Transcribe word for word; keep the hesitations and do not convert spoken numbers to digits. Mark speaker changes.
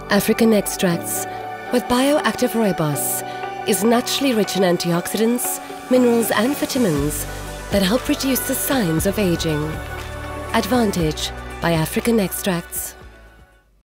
Speaker 1: African Extracts with bioactive rooibos is naturally rich in antioxidants, minerals and vitamins that help reduce the signs of aging. Advantage by African Extracts.